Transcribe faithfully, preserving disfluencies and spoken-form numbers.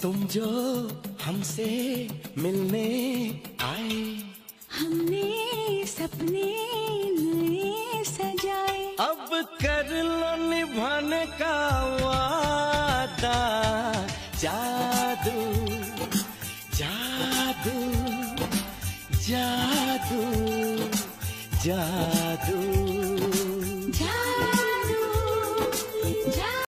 तुम जो हमसे मिलने आए, हमने सपने नए सजाए। अब कर लो निभाने का वादा। जादू जादू जादू जादू